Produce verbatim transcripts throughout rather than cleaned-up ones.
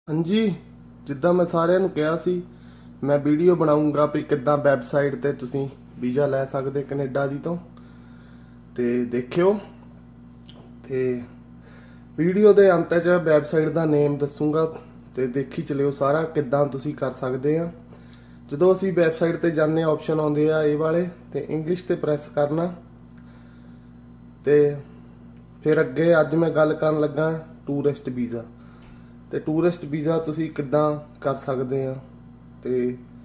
हाँ जी, जिद्दां मैं सारिਆਂ ਨੂੰ ਕਿਹਾ ਸੀ मैं वीडियो बनाऊंगा भी किद्दां वैबसाइट ते तुसीं वीज़ा लै सकदे कनेडा दी तो ते देखियो ते वीडियो दे अंत च वैबसाइट दा नेम दसूंगा ते देखी चलियो सारा किद्दां तुसीं कर सकदे आ। जदों असीं वैबसाइट ते जाने ऑप्शन आउंदे आ इह वाले ते इंग्लिश ते प्रैस करना ते फिर अगे अज मैं गल करन लगा टूरिस्ट वीज़ा ते टूरिस्ट वीज़ा तुसीं किद्दां कर सकदे आ। ते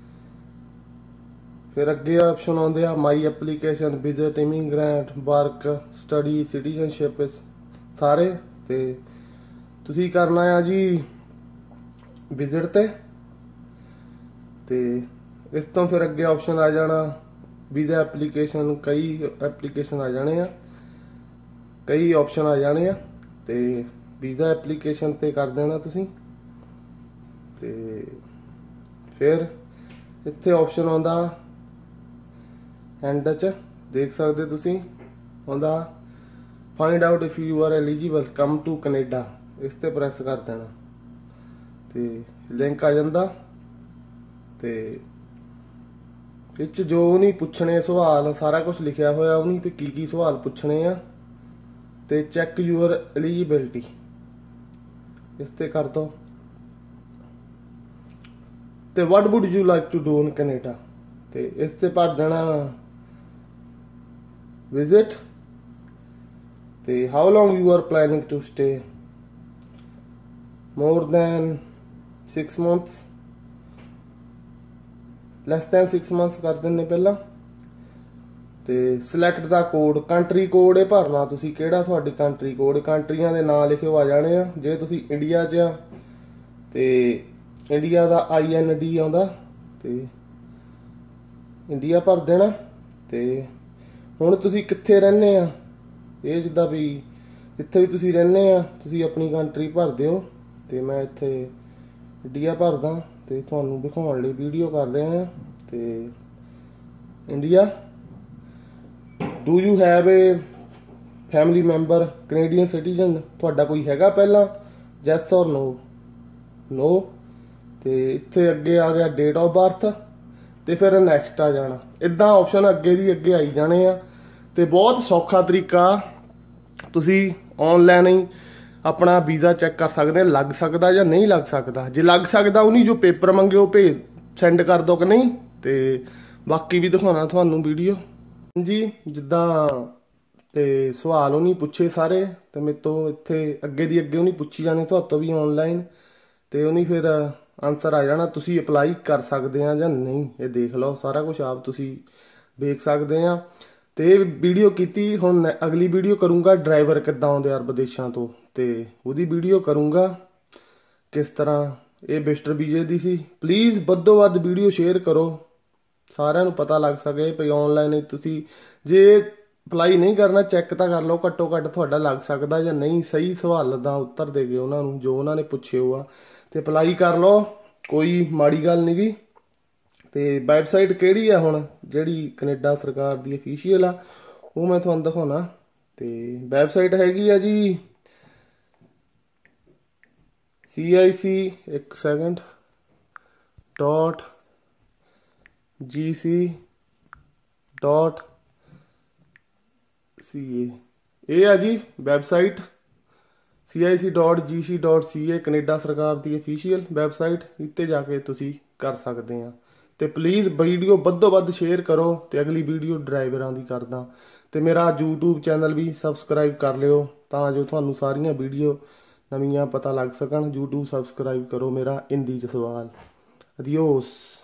फिर अगे ऑप्शन आउंदे आ my application visit immigrant work study citizenship सारे ते तुसीं करना है जी विजिट ते ते इस तो फिर अगे ऑप्शन आ जाना वीज़ा एप्लीकेशन कई एप्लीकेशन आ जाने आ कई ऑप्शन आ जाने आ ते वीज़ा एप्लीकेशन ते कर देना तुसीं ते फिर इत्थे ऑप्शन आउंदा एंड च देख सकदे तुसीं आउंदा find out if you are eligible come to Canada इस ते प्रेस कर देना ते लिंक आ जांदा ते इच जो नहीं पुछने सवाल सारा कुछ लिखिया होया उन्हीं पे की की सवाल पुछने आ ते चैक यूर एलिजिबिलिटी इस ते कर दो ते what would you like to do in Canada ते इस ते भर देना विजिट ते how long you are planning to stay more than six months less than six months कर देने पहला ते सिलैक्ट दा कोड कंट्री कोड है भरना तुसी केड़ा तुहाडी कंट्री कोड कंट्रियां दे नाम लिखे आ जाने आ जे तुसी इंडिया च ते इंडिया दा आई एन डी आउंदा ते इंडिया भर देना ते हुण तुसी कित्थे रहने आ ये जिद्दां भी जिथे भी तुसी रहने आ तुसी अपनी कंट्री भर दिओ ते मैं इत्थे इंडिया भरदा ते तुहानूं दिखाउण लई वीडियो कर रहा हां ते India do you have a family member Canadian citizen तुहाडा कोई हैगा पहला जैस और नो नो ते इत्थे अगे आ गया डेट ऑफ बर्थ ते फिर नैक्सट आ जाना इदां ऑप्शन अगे दी अगे आई जाने आ ते बहुत सौखा तरीका तुसी ऑनलाइन ही अपना वीज़ा चैक कर सकते लग सकता या नहीं लग सकता जे लग सकता उन्हीं जो पेपर मंगे वो भेज सेंड कर दो कि नहीं ते बाकी भी दिखाना तुहानूं वीडियो जी जिद्दां ते सवाल उन्हीं पूछे सारे ते मेरे तो इत्थे अगे दी अगे उन्हीं पुछी जाने तुहातों भी ऑनलाइन ते उन्हीं फिर आंसर आ जाना तुसी अपलाई कर सकते हैं या नहीं ये देख लो सारा कुछ आप तुसी देख सकते हैं ते वीडियो कीती हुण अगली वीडियो करूँगा ड्राइवर किद्दां आउंदे यार विदेशों तो ते उहदी वीडियो करूँगा किस तरह ये visitor VJ the C please वधो वध वीडियो शेयर करो सारिਆਂ ਨੂੰ पता लग सके भई ऑनलाइन तुसी जे अपलाई नहीं करना चैक तो कर लो घट्टो घट्ट तुहाडा लग सकता या नहीं सही सवाल दा उत्तर दे गए उन्होंने जो उन्होंने पूछे हुआ ते अपलाई कर लो कोई माड़ी गल नहीं गी ते वैबसाइट किहड़ी आ हुण जिहड़ी कनेडा सरकार दी ऑफिशियल आ वो मैं तुहानूं दिखाउणा ते वैबसाइट हैगी आ जी सी आई सी एक second dot G C dot C A ये आ जी website C I C dot G C dot C A Canada सरकार की ऑफिशियल वैबसाइट इत्ते जाके तुसी कर सकते हैं तो प्लीज़ वीडियो वधो वध शेयर करो तो अगली वीडियो ड्राइवरां दी करदा तो मेरा यूट्यूब चैनल भी सबसक्राइब कर लियो तां जो तुहानूं सारियां वीडियो नवीं पता लग सकन यूट्यूब सबसक्राइब करो मेरा हिंदी च सवाल अदियोस।